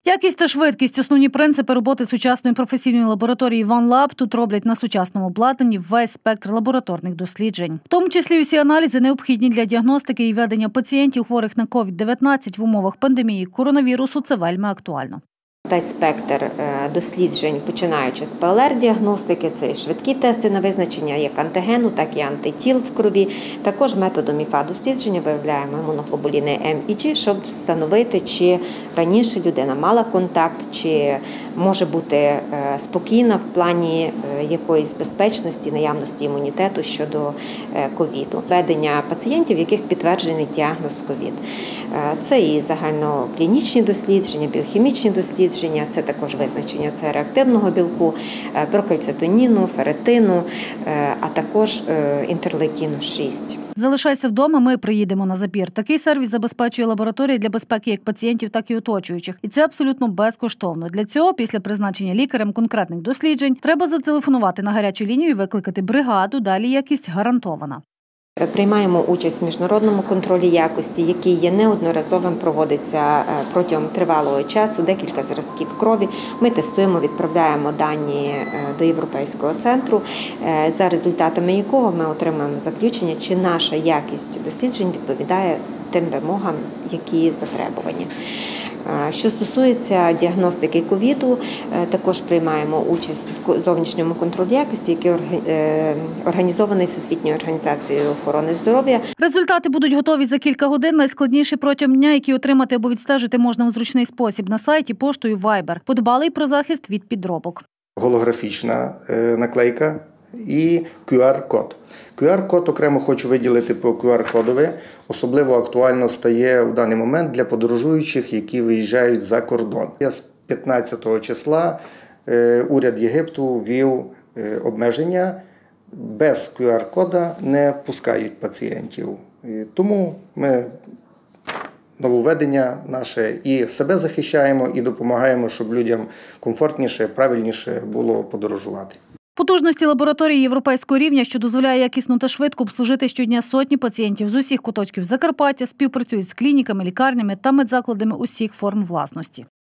Якість та швидкість – основні принципи роботи сучасної професійної лабораторії OneLab тут роблять на сучасному обладнанні весь спектр лабораторних досліджень. В тому числі усі аналізи, необхідні для діагностики і ведення пацієнтів, хворих на COVID-19 в умовах пандемії коронавірусу – це вельми актуально. Весь спектр досліджень, починаючи з ПЛР-діагностики, це і швидкі тести на визначення як антигену, так і антитіл в крові. Також методом ІФА-дослідження виявляємо імуноглобуліни М і G, щоб встановити, чи раніше людина мала контакт, чи може бути спокійна в плані якоїсь безпечності, наявності імунітету щодо ковіду. Ведення пацієнтів, в яких підтверджений діагноз ковід. Це і загальноклінічні дослідження, біохімічні дослідження, це також визначення С-реактивного білку, прокальцитоніну, ферритину, а також інтерлейкіну 6. «Залишайся вдома, ми приїдемо на забір». Такий сервіс забезпечує лабораторія для безпеки як пацієнтів, так і оточуючих. І це абсолютно безкоштовно. Для цього, після призначення лікарем конкретних досліджень, треба зателефонувати на гарячу лінію і викликати бригаду, далі якість гарантована. Приймаємо участь в міжнародному контролі якості, який є неодноразовим, проводиться протягом тривалого часу, декілька зразків крові. Ми тестуємо, відправляємо дані до Європейського центру, за результатами якого ми отримуємо заключення, чи наша якість досліджень відповідає тим вимогам, які затребувані. Що стосується діагностики ковіду, також приймаємо участь в зовнішньому контролі якості, який організований Всесвітньою організацією охорони здоров'я. Результати будуть готові за кілька годин, найскладніші протягом дня, які отримати або відстежити можна у зручний спосіб на сайті, поштою, Viber. Подбали й про захист від підробок. Голографічна наклейка і QR-код. QR-код окремо хочу виділити по QR-кодові. Особливо актуально стає в даний момент для подорожуючих, які виїжджають за кордон. З 15 числа уряд Єгипту ввів обмеження. Без QR-кода не пускають пацієнтів. Тому ми нововведення наше і себе захищаємо, і допомагаємо, щоб людям комфортніше, правильніше було подорожувати. Потужності лабораторії європейського рівня, що дозволяє якісно та швидко обслужити щодня сотні пацієнтів з усіх куточків Закарпаття, співпрацюють з клініками, лікарнями та медзакладами усіх форм власності.